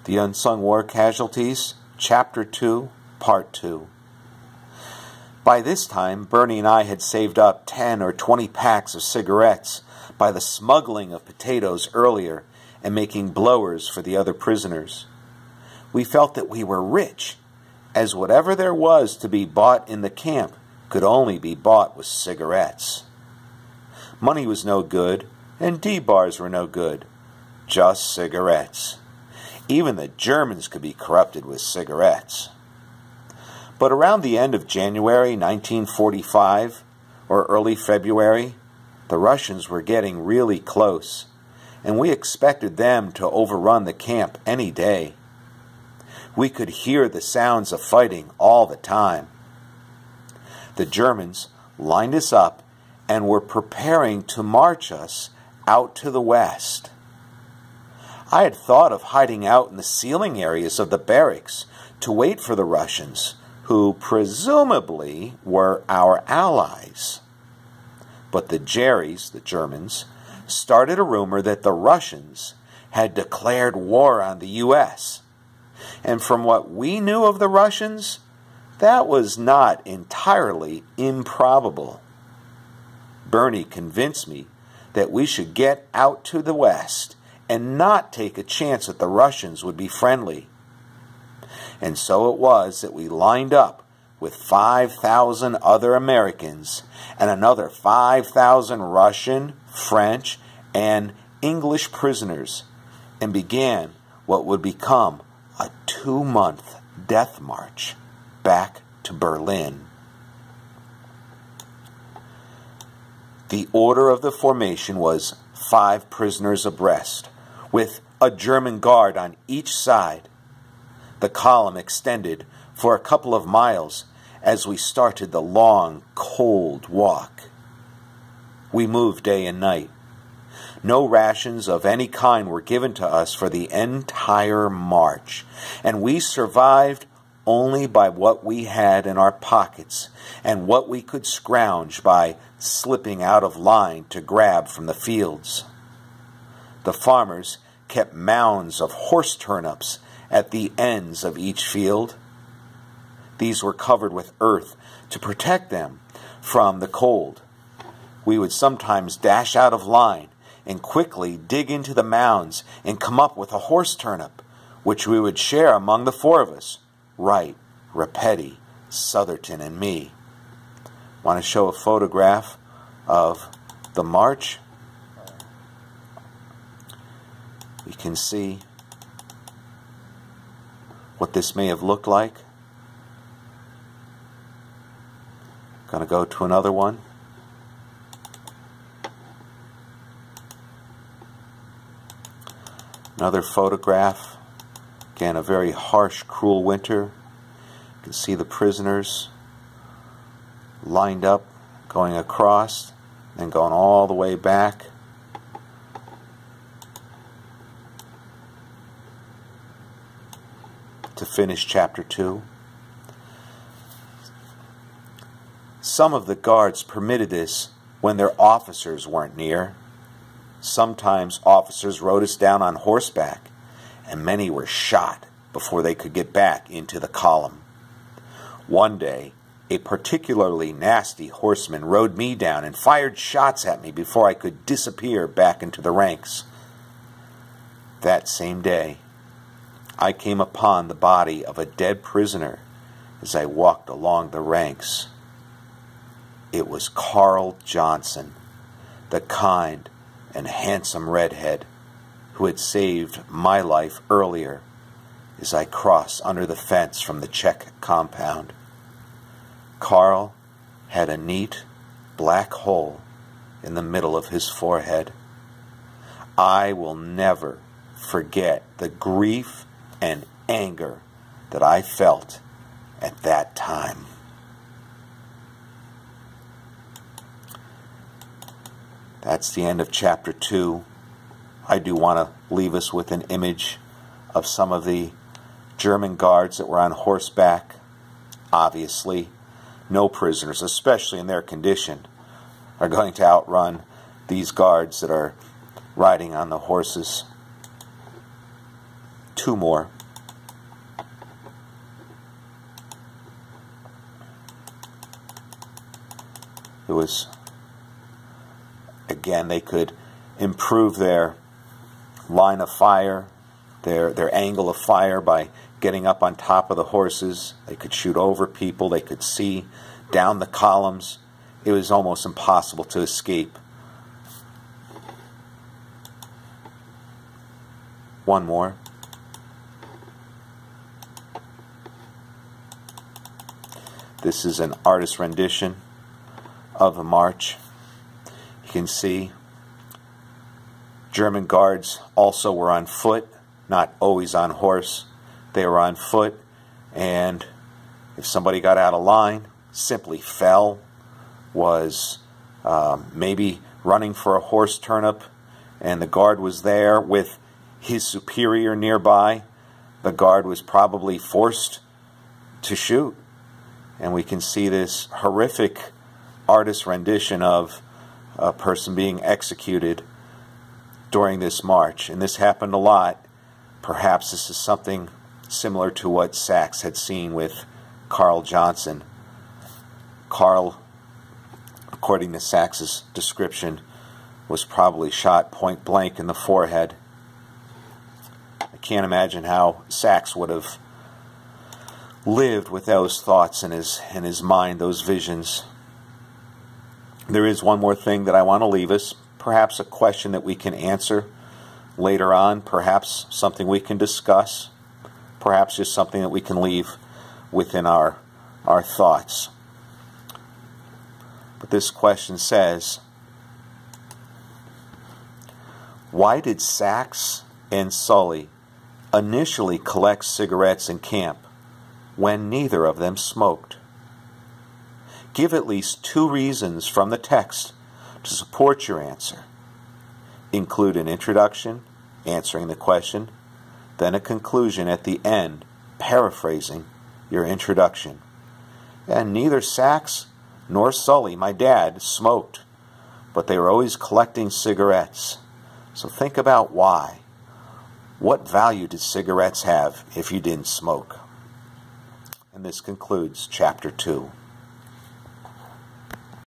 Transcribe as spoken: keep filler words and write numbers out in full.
The Unsung War Casualties, Chapter two, Part two. By this time, Bernie and I had saved up ten or twenty packs of cigarettes by the smuggling of potatoes earlier and making blowers for the other prisoners. We felt that we were rich, as whatever there was to be bought in the camp could only be bought with cigarettes. Money was no good, and D-bars were no good. Just cigarettes. Even the Germans could be corrupted with cigarettes. But around the end of January nineteen forty-five, or early February, the Russians were getting really close, and we expected them to overrun the camp any day. We could hear the sounds of fighting all the time. The Germans lined us up and were preparing to march us out to the west. I had thought of hiding out in the ceiling areas of the barracks to wait for the Russians, who presumably were our allies. But the Jerrys, the Germans, started a rumor that the Russians had declared war on the U S And from what we knew of the Russians, that was not entirely improbable. Bernie convinced me that we should get out to the west and not take a chance that the Russians would be friendly. And so it was that we lined up with five thousand other Americans and another five thousand Russian, French, and English prisoners and began what would become a two-month death march back to Berlin. The order of the formation was five prisoners abreast, with a German guard on each side. The column extended for a couple of miles as we started the long, cold walk. We moved day and night. No rations of any kind were given to us for the entire march, and we survived only by what we had in our pockets and what we could scrounge by slipping out of line to grab from the fields. The farmers kept mounds of horse turnips at the ends of each field. These were covered with earth to protect them from the cold. We would sometimes dash out of line and quickly dig into the mounds and come up with a horse turnip, which we would share among the four of us, Wright, Rapetti, Southerton, and me. Want to show a photograph of the march? We can see what this may have looked like. Going to go to another one. Another photograph. Again, a very harsh, cruel winter. You can see the prisoners lined up, going across, and going all the way back. To finish chapter two. Some of the guards permitted this when their officers weren't near. Sometimes officers rode us down on horseback, and many were shot before they could get back into the column. One day, a particularly nasty horseman rode me down and fired shots at me before I could disappear back into the ranks. That same day, I came upon the body of a dead prisoner as I walked along the ranks. It was Carl Johnson, the kind and handsome redhead who had saved my life earlier as I crossed under the fence from the Czech compound. Carl had a neat black hole in the middle of his forehead. I will never forget the grief and anger that I felt at that time. That's the end of chapter two. I do want to leave us with an image of some of the German guards that were on horseback. Obviously, no prisoners, especially in their condition, are going to outrun these guards that are riding on the horses. Two more. was, again, they could improve their line of fire, their, their angle of fire by getting up on top of the horses. They could shoot over people. They could see down the columns. It was almost impossible to escape. One more. This is an artist's rendition of the march. You can see German guards also were on foot, not always on horse. They were on foot, and if somebody got out of line, simply fell, was um, maybe running for a horse turnip, and the guard was there with his superior nearby, the guard was probably forced to shoot. And we can see this horrific artist rendition of a person being executed during this march. And this happened a lot. Perhaps this is something similar to what Sachs had seen with Carl Johnson. Carl, according to Sachs's description, was probably shot point blank in the forehead. I can't imagine how Sachs would have lived with those thoughts in his in his mind, those visions. There is one more thing that I want to leave us, perhaps a question that we can answer later on, perhaps something we can discuss, perhaps just something that we can leave within our our thoughts. But this question says, why did Sachs and Sully initially collect cigarettes in camp when neither of them smoked? Give at least two reasons from the text to support your answer. Include an introduction, answering the question, then a conclusion at the end, paraphrasing your introduction. And neither Sachs nor Sully, my dad, smoked, but they were always collecting cigarettes. So think about why. What value did cigarettes have if you didn't smoke? And this concludes chapter two.